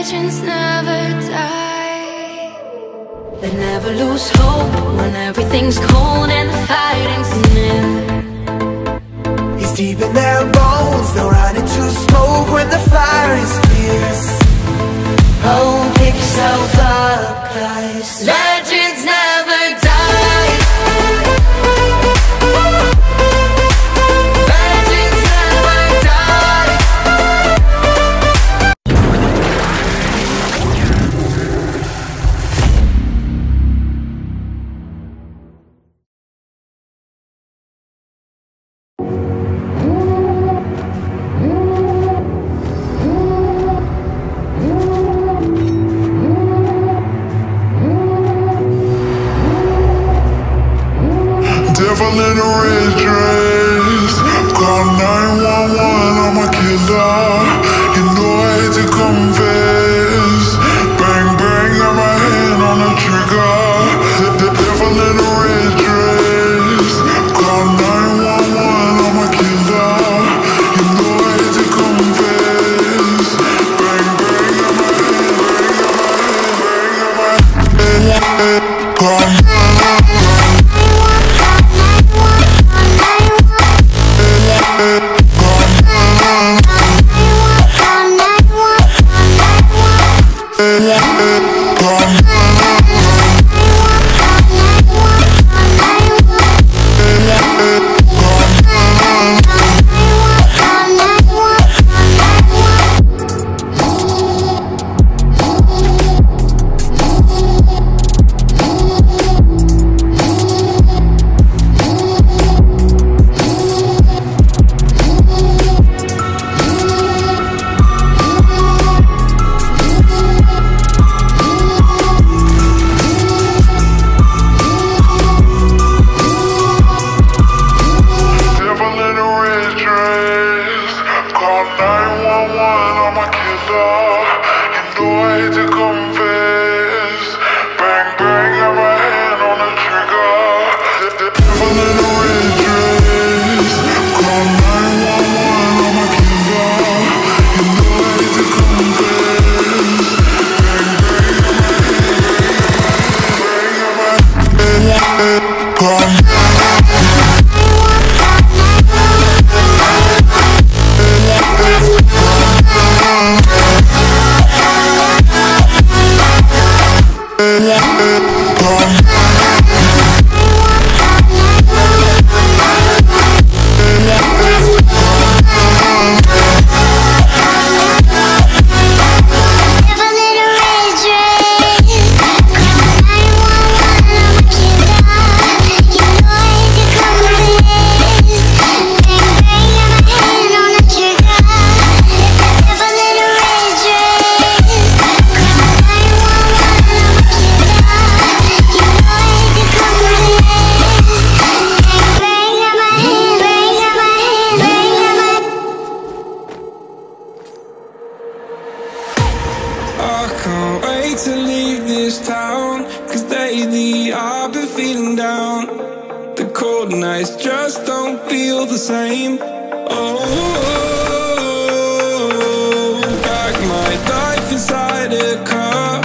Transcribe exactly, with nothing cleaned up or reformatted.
legends never die. They never lose hope when everything's cold and the fighting's near. It's deep in their bones, they'll run into smoke when the fire is fierce. Oh, pick yourself up, Christ. Legends never die. Legends never die. Devil in a red dress, call nine one one, I'm a killer. You know I hate to confess. Bang bang, got my hand on the trigger. The, the devil in a red dress, call nine one one, I'm a killer. You know I hate to confess. Bang bang, got my hand, bang, got my hand, bang, got my hand. Call To leave this town, cause lately I've been feeling down. The cold nights just don't feel the same. Oh, back my life inside a car.